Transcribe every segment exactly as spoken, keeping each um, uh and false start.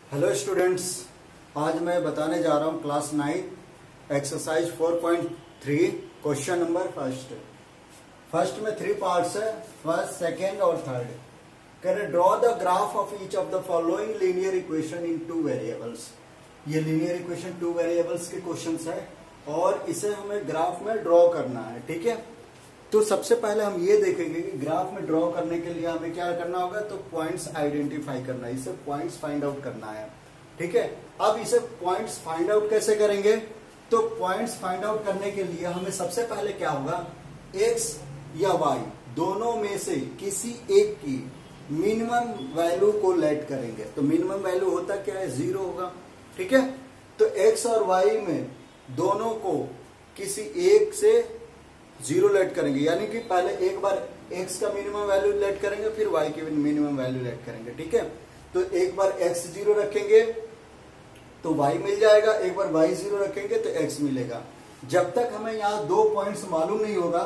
Hello students, आज मैं बताने जा रहा हूँ class nine exercise four point three question number first. First में थ्री पार्ट्स है, फर्स्ट, सेकेंड और थर्ड। कह रहे draw the graph of each of the following linear equation in two variables. ये लीनियर इक्वेशन टू वेरिएबल्स के questions है और इसे हमें ग्राफ में ड्रॉ करना है। ठीक है, तो सबसे पहले हम ये देखेंगे कि ग्राफ में ड्रॉ करने के लिए हमें क्या करना होगा, तो पॉइंट्स आइडेंटिफाई करना है, इसे पॉइंट्स फाइंड आउट करना है। ठीक है, अब इसे पॉइंट्स फाइंड आउट कैसे करेंगे, तो पॉइंट्स फाइंड आउट करने के लिए हमें सबसे पहले क्या होगा, एक्स या वाई दोनों में से किसी एक की मिनिमम वैल्यू को लेट करेंगे। तो मिनिमम वैल्यू होता क्या है, जीरो होगा। ठीक है, तो एक्स और वाई में दोनों को किसी एक से जीरो लेट करेंगे, यानी कि पहले एक बार x का मिनिमम वैल्यू लेट करेंगे, फिर y की मिनिमम वैल्यू लेट करेंगे। ठीक है, तो एक बार x जीरो रखेंगे तो y मिल जाएगा, एक बार y जीरो रखेंगे तो x मिलेगा। जब तक हमें यहाँ दो पॉइंट्स मालूम नहीं होगा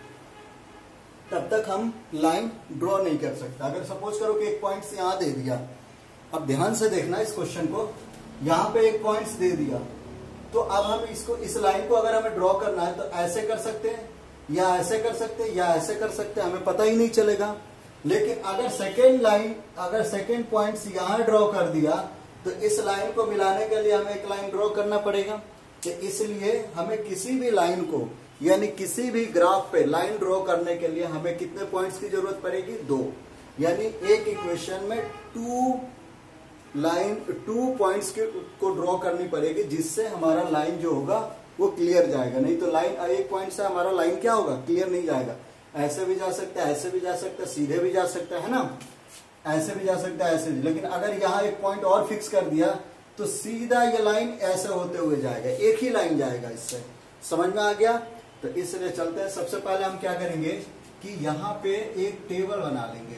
तब तक हम लाइन ड्रॉ नहीं कर सकते। अगर सपोज करो कि एक पॉइंट यहाँ दे दिया, अब ध्यान से देखना इस क्वेश्चन को, यहाँ पे एक पॉइंट दे दिया, तो अब हम इसको इस लाइन को अगर हमें ड्रॉ करना है तो ऐसे कर सकते हैं या ऐसे कर सकते हैं या ऐसे कर सकते हैं, हमें पता ही नहीं चलेगा। लेकिन अगर सेकेंड लाइन अगर सेकेंड पॉइंट्स यहां ड्रॉ कर दिया तो इस लाइन को मिलाने के लिए हमें एक लाइन ड्रॉ करना पड़ेगा। तो इसलिए हमें किसी भी लाइन को यानी किसी भी ग्राफ पे लाइन ड्रॉ करने के लिए हमें कितने पॉइंट्स की जरूरत पड़ेगी, दो। यानी एक इक्वेशन में टू लाइन टू पॉइंट्स को ड्रॉ करनी पड़ेगी, जिससे हमारा लाइन जो होगा वो क्लियर जाएगा। नहीं तो लाइन एक पॉइंट से हमारा लाइन क्या होगा, क्लियर नहीं जाएगा। ऐसे भी जा सकता है, ऐसे भी जा सकता है, सीधे भी जा सकता है ना, ऐसे भी जा सकता है, ऐसे भी। लेकिन अगर यहाँ एक पॉइंट और फिक्स कर दिया तो सीधा ये लाइन ऐसे होते हुए जाएगा, एक ही लाइन जाएगा। इससे समझ में आ गया। तो इसलिए चलते हैं, सबसे पहले हम क्या करेंगे कि यहाँ पे एक टेबल बना लेंगे,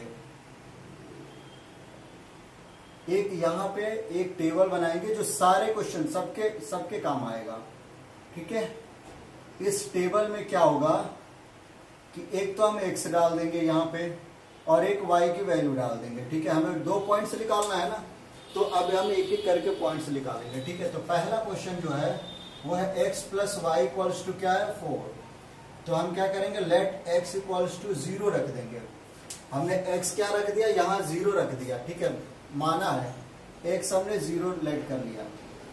एक यहाँ पे एक टेबल बनाएंगे जो सारे क्वेश्चन सबके सबके काम आएगा। ठीक है, इस टेबल में क्या होगा कि एक तो हम x डाल देंगे यहाँ पे और एक y की वैल्यू डाल देंगे। ठीक है, हमें दो पॉइंट्स निकालना है ना, तो अब हम एक एक करके पॉइंट्स निकालेंगे। ठीक है, तो पहला क्वेश्चन जो है वो है x plus y equals to क्या है, फोर। तो हम क्या करेंगे, let x equals to zero रख देंगे। हमने x क्या रख दिया, यहाँ जीरो रख दिया। ठीक है, माना है x हमने जीरो लेट कर लिया।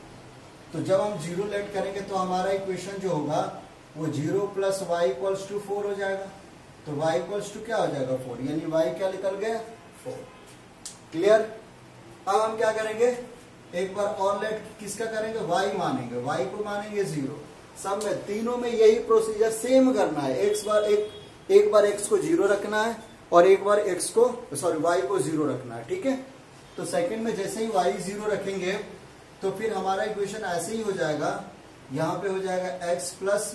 तो जब हम जीरो लेट करेंगे तो हमारा इक्वेशन जो होगा वो zero plus y equals to four हो जाएगा। तो y इक्वल्स टू क्या हो जाएगा, फोर, यानी y क्या निकल गया, फोर। क्लियर। अब हम क्या करेंगे, एक बार और लेट किसका करेंगे, y मानेंगे, y को मानेंगे जीरो। सब में तीनों में यही प्रोसीजर सेम करना है। एक बार एक एक बार x को जीरो रखना है और एक बार x को सॉरी y को जीरो रखना है। ठीक है, तो सेकंड में जैसे ही y जीरो रखेंगे तो फिर हमारा इक्वेशन ऐसे ही हो जाएगा, यहाँ पे हो जाएगा x plus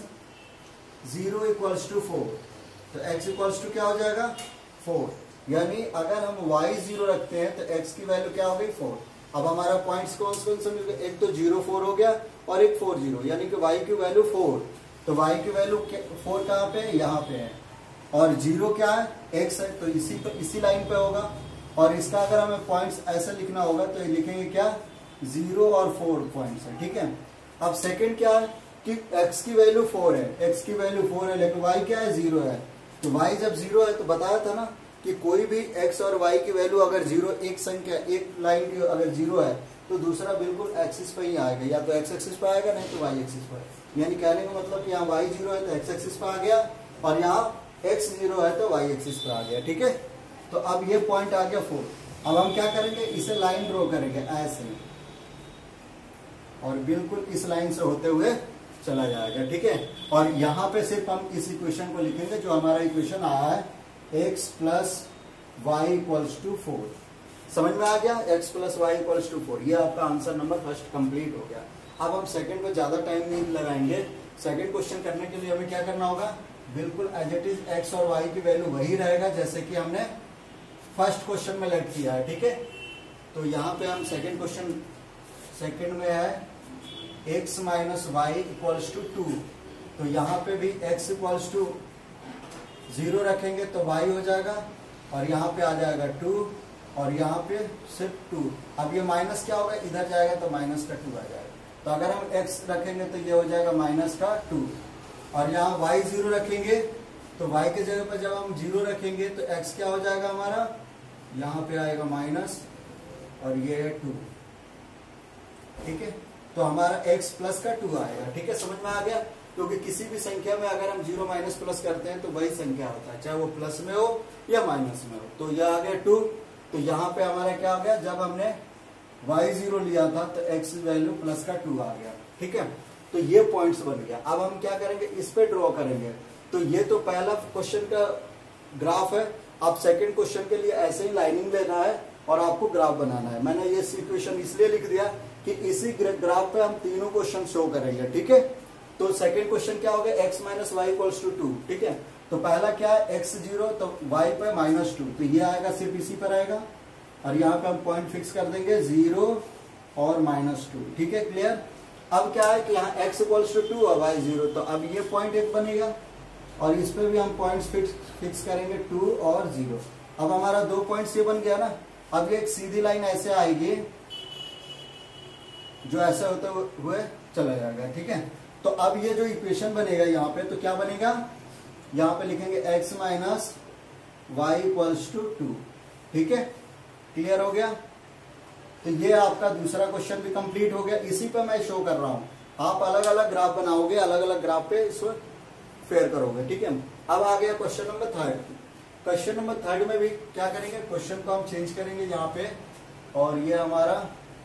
zero equals to four. तो x इक्वल्स टू क्या हो जाएगा, फोर। यानी अगर हम y जीरो रखते हैं तो x की वैल्यू क्या हो गई, फोर। अब हमारा पॉइंट्स कौन कौन से मिल गए, एक तो जीरो फोर हो गया और एक फोर जीरो, यानी कि y की वैल्यू फोर। तो y की वैल्यू फोर कहाँ पे है, यहाँ पे है, और जीरो क्या है, x है, तो इसी पे इसी लाइन पे होगा। और इसका अगर हमें पॉइंट्स ऐसे लिखना होगा तो लिखेंगे क्या, जीरो और फोर पॉइंट्स है। ठीक है, अब सेकंड क्या है कि x की वैल्यू फोर है, x की वैल्यू फोर है, लेकिन y क्या है, जीरो है। तो y जब जीरो है तो बताया था ना कि कोई भी x और y की वैल्यू अगर जीरो, एक संख्या एक लाइन की अगर जीरो है तो दूसरा बिल्कुल एक्सिस पे ही आएगा, या तो एक्स एक्सिस पे आएगा नहीं तो y एक्सिस पे। यानी कहने का मतलब कि यहाँ y जीरो है तो x एक्सिस पे आ गया और यहाँ x जीरो है तो y एक्सिस पे आ गया। ठीक है, तो अब ये पॉइंट आ गया फोर। अब हम क्या करेंगे, इसे लाइन ड्रॉ करेंगे ऐसे और बिल्कुल इस लाइन से होते हुए चला जाएगा। ठीक है, और यहाँ पे सिर्फ हम इस इक्वेशन को लिखेंगे जो हमारा इक्वेशन आया है, x plus y equals to four. समझ में आ गया, x plus y equals to four. ये आपका आंसर नंबर फर्स्ट कंप्लीट हो गया। अब हम सेकंड को ज्यादा टाइम नहीं लगाएंगे। सेकंड क्वेश्चन करने के लिए हमें क्या करना होगा, बिल्कुल एज इट इज x और y की वैल्यू वही रहेगा जैसे कि हमने फर्स्ट क्वेश्चन में लेट किया है। ठीक है, तो यहाँ पे हम सेकेंड क्वेश्चन सेकेंड में है x minus y equals to two. तो यहाँ पे भी x इक्वल्स टू जीरो रखेंगे तो y हो जाएगा और यहाँ पे आ जाएगा टू और यहाँ पे सिर्फ टू। अब ये माइनस क्या होगा, इधर जाएगा तो माइनस का टू आ जाएगा। तो अगर हम x रखेंगे तो ये हो जाएगा माइनस का टू, और यहाँ y जीरो रखेंगे तो y के जगह पर जब हम जीरो रखेंगे तो x क्या हो जाएगा हमारा, यहाँ पे आएगा माइनस और ये है टू। ठीक है, तो हमारा x प्लस का टू आएगा। ठीक है, समझ में आ गया। क्योंकि किसी भी संख्या में अगर हम जीरो माइनस प्लस करते हैं तो वही संख्या होता है, चाहे वो प्लस में हो या माइनस में हो। तो यह आ गया टू। तो यहाँ पे हमारा क्या हो गया, जब हमने y जीरो लिया था तो x वैल्यू प्लस का टू आ गया। ठीक है, तो ये पॉइंट्स बन गया। अब हम क्या करेंगे, इस पे ड्रॉ करेंगे। तो ये तो पहला क्वेश्चन का ग्राफ है। अब सेकंड क्वेश्चन के लिए ऐसे ही लाइनिंग लेना है और आपको ग्राफ बनाना है। मैंने ये इक्वेशन इसलिए लिख दिया कि इसी ग्राफ पे हम तीनों क्वेश्चन शो करेंगे। ठीक है, तो सेकंड क्वेश्चन क्या हो गया, x minus y equals to two. ठीक है, तो पहला क्या है, x जीरो, तो y पे माइनस टू, तो ये आएगा सिर्फ इसी पर आएगा। और यहाँ पे हम पॉइंट फिक्स कर देंगे जीरो और माइनस टू। ठीक है, क्लियर। अब क्या है कि यहाँ x इक्वल्स टू टू और y जीरो, तो अब ये पॉइंट एक बनेगा और इस पे भी हम पॉइंट्स फिक्स फिक्स करेंगे टू और जीरो। अब हमारा दो पॉइंट्स ये बन गया ना। अब ये एक सीधी लाइन ऐसे आएगी जो ऐसे होते हुए चला जाएगा। ठीक है, तो अब ये जो इक्वेशन बनेगा यहाँ पे, तो क्या बनेगा, यहाँ पे लिखेंगे x minus y equals to two. ठीक है, क्लियर हो गया। तो ये आपका दूसरा क्वेश्चन भी कंप्लीट हो गया। इसी पे मैं शो कर रहा हूं, आप अलग अलग ग्राफ बनाओगे, अलग अलग ग्राफ पे इसको फेयर करोगे। ठीक है, अब आ गया question number third. Question number third में भी क्या करेंगे, क्वेश्चन को हम चेंज करेंगे यहाँ पे, और ये हमारा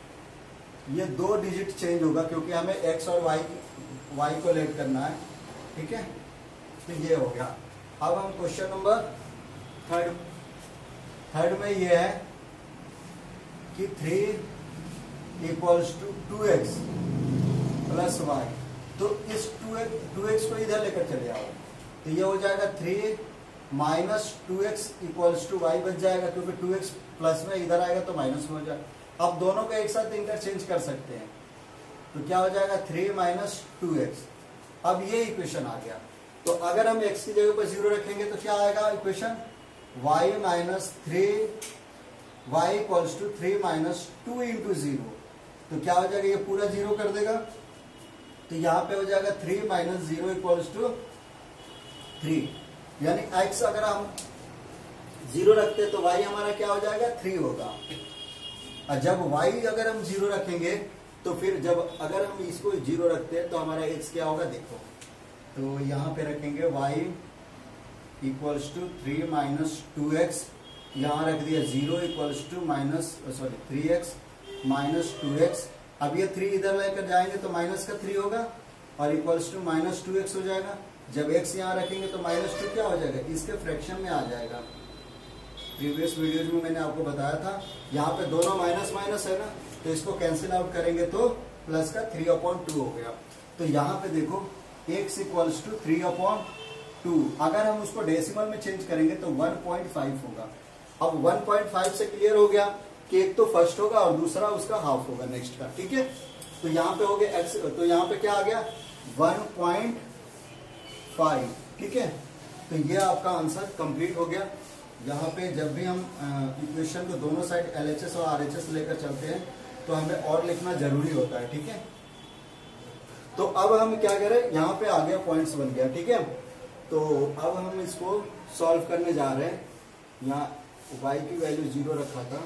ये दो डिजिट चेंज होगा क्योंकि हमें x और y y को लेट करना है। ठीक है, तो ये हो गया। अब हम क्वेश्चन नंबर थर्ड थर्ड में ये है कि three equals to two x plus y. तो इस टू एक्स टू एक्स को इधर लेकर चले आओ, तो ये हो जाएगा three minus two x equals to y बच जाएगा, क्योंकि टू एक्स प्लस में इधर आएगा तो माइनस में हो जाएगा। अब दोनों को एक साथ इंटरचेंज कर सकते हैं, तो क्या हो जाएगा थ्री माइनस टू एक्स। अब ये इक्वेशन आ गया। तो अगर हम x की जगह पर जीरो रखेंगे तो क्या आएगा equation, y minus three y equals to three minus two into zero. तो क्या हो जाएगा, ये पूरा जीरो कर देगा। तो यहाँ पे हो जाएगा three minus zero equals to three, यानी x अगर हम जीरो रखते तो y हमारा क्या हो जाएगा, थ्री होगा। और जब y अगर हम जीरो रखेंगे तो फिर जब अगर हम इसको जीरो रखते हैं तो हमारा x क्या होगा, देखो। तो यहाँ पे रखेंगे y equals to three minus two x, यहाँ रख दिया zero equals to minus sorry three x minus two x. अब ये थ्री इधर लेकर जाएंगे तो माइनस का थ्री होगा और equals to minus two x हो जाएगा। जब x यहाँ रखेंगे तो माइनस टू क्या हो जाएगा, इसके फ्रैक्शन में आ जाएगा। प्रीवियस वीडियोज में मैंने आपको बताया था, यहाँ पे दोनों माइनस माइनस है ना, तो इसको कैंसिल आउट करेंगे तो प्लस का थ्री अपॉन टू हो गया। तो यहाँ पे देखो x equals to three upon two, अगर हम उसको डेसिमल में चेंज करेंगे तो वन पॉइंट फाइव होगा। अब वन पॉइंट फाइव से क्लियर हो गया कि एक तो फर्स्ट होगा और दूसरा उसका हाफ होगा नेक्स्ट का। ठीक है, तो यहाँ पे हो गया x, तो यहाँ पे क्या आ गया वन पॉइंट फाइव। ठीक है, तो ये आपका आंसर कंप्लीट हो गया। यहाँ पे जब भी हम इक्वेशन को दोनों साइड एल एच एस और आर एच एस लेकर चलते हैं तो हमें और लिखना जरूरी होता है। ठीक है, तो अब हम क्या करें, यहाँ पे आ गया पॉइंट्स बन गया। ठीक है, तो अब हम इसको सॉल्व करने जा रहे हैं। यहाँ y की वैल्यू जीरो रखा था,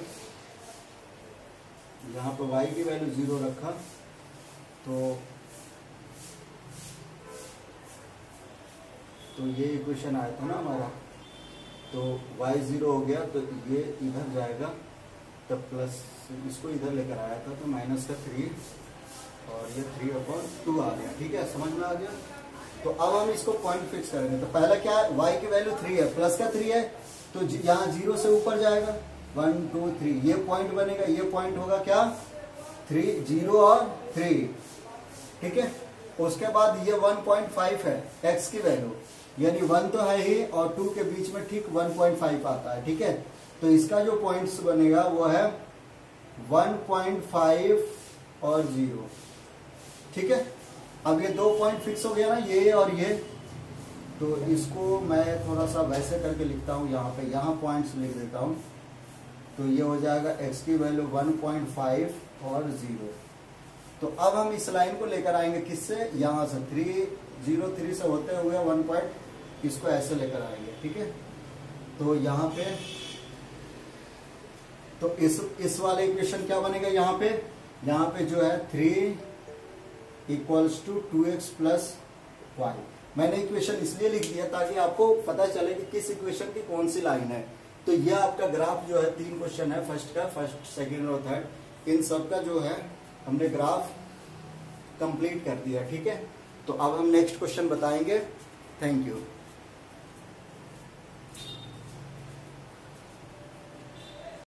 यहाँ पे y की वैल्यू जीरो रखा, तो तो ये इक्वेशन आया था ना हमारा, तो y जीरो हो गया तो ये इधर जाएगा, तब प्लस इसको इधर लेकर आया था तो माइनस का थ्री और ये थ्री अपॉन टू आ गया। ठीक है, समझ में आ गया। तो अब हम इसको पॉइंट फिक्स करेंगे। तो पहला क्या है, y की वैल्यू थ्री है, प्लस का थ्री है, तो यहाँ जीरो से ऊपर जाएगा, वन टू थ्री, ये पॉइंट बनेगा। ये पॉइंट होगा क्या, थ्री जीरो और थ्री। ठीक है, उसके बाद ये वन पॉइंट फाइव है x की वैल्यू, यानी वन तो है ही और टू के बीच में ठीक वन पॉइंट फाइव आता है। ठीक है, तो इसका जो पॉइंट्स बनेगा वो है वन पॉइंट फाइव और जीरो। ठीक है, अब ये दो पॉइंट फिक्स हो गया ना, ये और ये, तो इसको मैं थोड़ा सा वैसे करके लिखता हूँ। यहाँ पे यहाँ पॉइंट्स लिख देता हूँ, तो ये हो जाएगा x की वैल्यू वन पॉइंट फाइव और जीरो। तो अब हम इस लाइन को लेकर आएंगे किससे, यहां से थ्री जीरो थ्री से होते हुए वन पॉइंट इसको ऐसे लेकर आएंगे, ठीक है। तो यहाँ पे तो इस इस वाले इक्वेशन क्या बनेगा, यहाँ पे यहाँ पे जो है three equals to two x plus y. मैंने इक्वेशन इसलिए लिख दिया ताकि आपको पता चले कि किस इक्वेशन की कौन सी लाइन है। तो यह आपका ग्राफ जो है, तीन क्वेश्चन है, फर्स्ट का, फर्स्ट सेकंड और थर्ड, इन सब का जो है हमने ग्राफ कंप्लीट कर दिया, ठीक है। तो अब हम नेक्स्ट क्वेश्चन बताएंगे। Thank you.